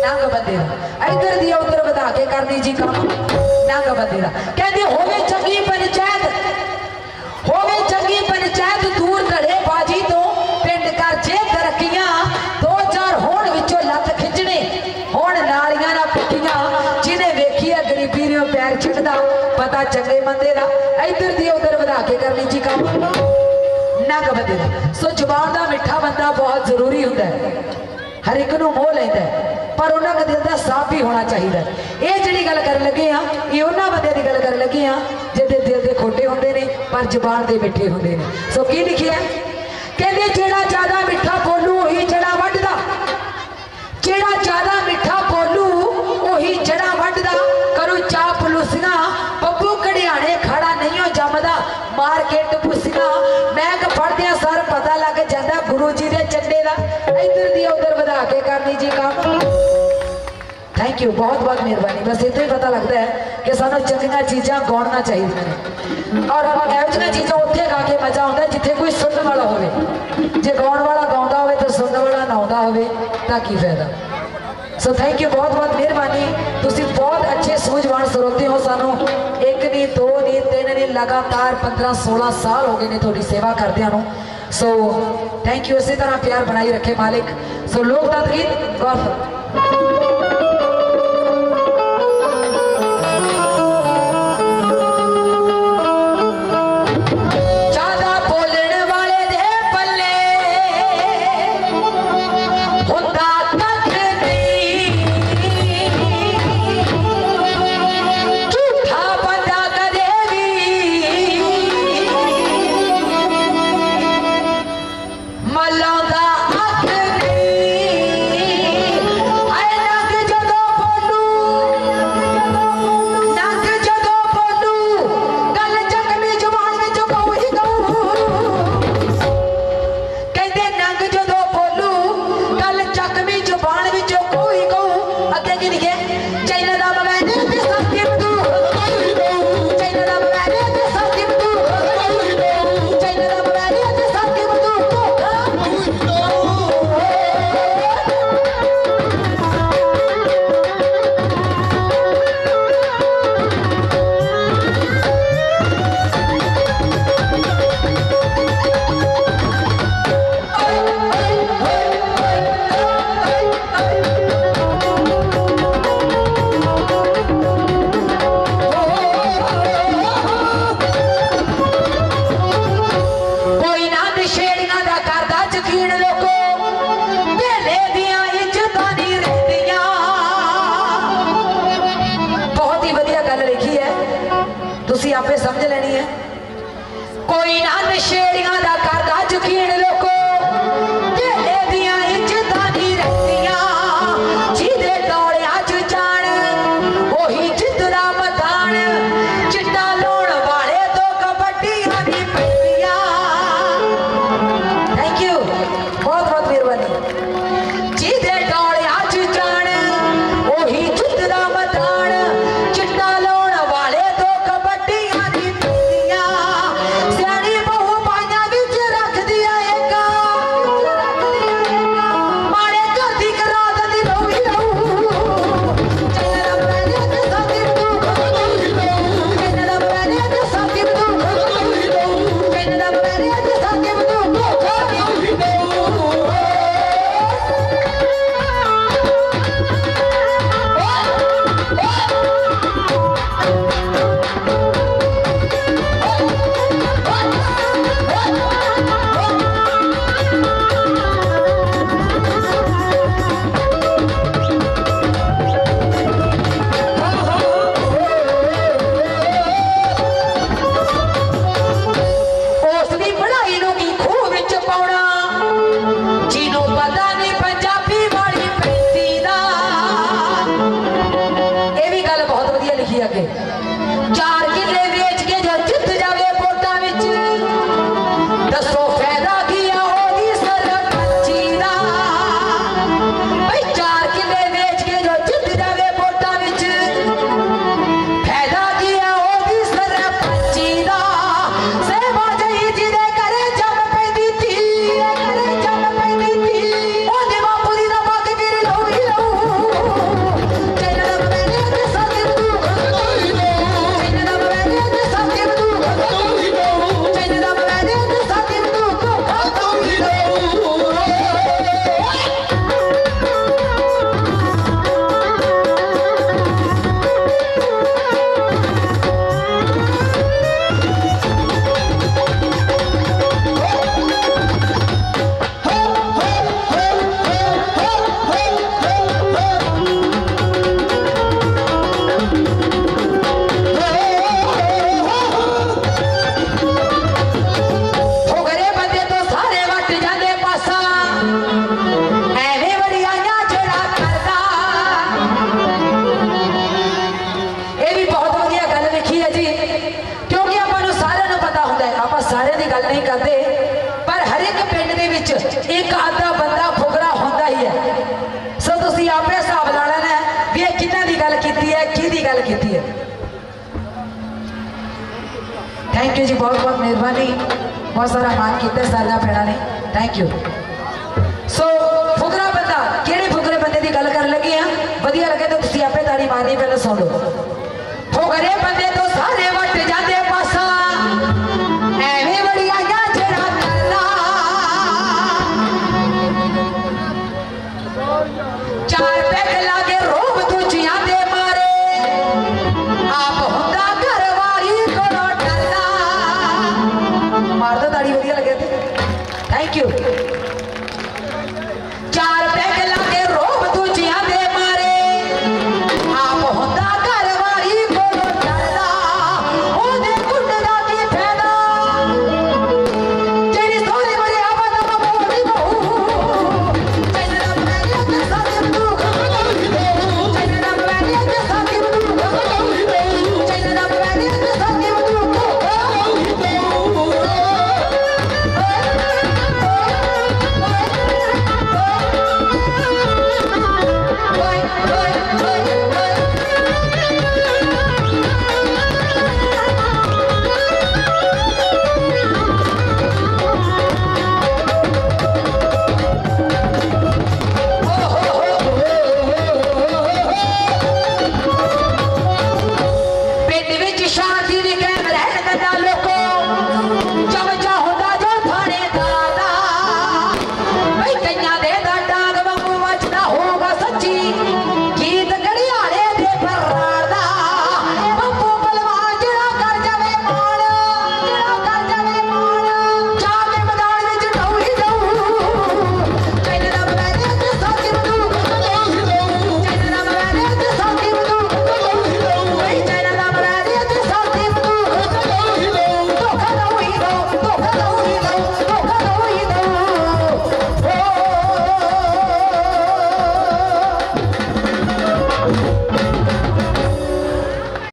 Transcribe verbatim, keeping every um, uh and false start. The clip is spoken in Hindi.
नंग बंदे दा इधर दिया उधर वधा के करनी जी काम नंग बंदे दा कहंदे होवे चंगी पंचायत होवे चंगी पंचायत दूर धड़े बाजी तो पिंड कर जे तरक्कियां दो चार होण विचों लत खिंचने होण नालियां ना पुट्ठियां जिन्हें वेखी है गरीबी ने पैर छिड़दा पता चंगे बंदे दा इधर दिया उधर वधा के करनी जी काम नंग बंदे दा। सो जुबान दा मिठा बंदा बहुत जरूरी हुंदा है हर एक नूं मोह लैंदा है पर उन्होंने दिल का साफ भी होना चाहिए। ये जी गल कर लगे हाँ ये उन्होंने बंदे की गल कर लगे हाँ जिहदे दिल के खोटे होंगे ने पर जबान के मिठे होंगे ने। सो की लिखिया कहते जेड़ा ज्यादा मिठा बोलू वही जड़ा वड्डदा जेड़ा ज्यादा मिठा बोलू वही जड़ा वड्डदा करू चाह पलूसियां बब्बू घड़ियाने खड़ा नहीं हो जमदा मार के टपुसियां मैग फड़दियां सर पता लग जाता गुरु जी के चंडे का इधर दिया उधर वधा के करनी जी काम। थैंक यू बहुत बहुत मेहरबानी। बस इतना ही पता लगता है कि सानू चंगियां चीज़ां गाउणियां चाहिए और एहो चीज़ां उत्थे गा के मजा आता जिथे कोई सुनने वाला हो जे गाउण वाला गाँदा हो तो सुनने वाला नहाउंदा हो तां की फायदा। सो थैंक यू बहुत बहुत मेहरबानी। तुसी बहुत अच्छे सूझवान स्रोते हो सानू एक नहीं दो नहीं तीन नहीं लगातार पंद्रह सोलह साल हो गए ने थोड़ी सेवा करदियां नूं। सो थैंक यू इसी तरह प्यार बनाई रखे मालिक। सो लोक दा गीत गौर तुसी आपे हिसाब ला लेना है भी ये किन्ना दी गल कीती है की दी गल कीती है। थैंक यू जी, बहुत बहुत मेहरबानी, बहुत सारा मान किया सारा भैणा ने, थैंक यू। सो फुकरा बंदा केड़े फुकरे बंदे की गल कर लगी हैं, वधिया लगे तो तुसी आपे ताड़ी मारनी, पहले सुन लो। फुकरे बंदे तो सारे वट जाते पासा एवें बड़िया जेड़ा करना, चार पैग लागे रोब दूजियां दे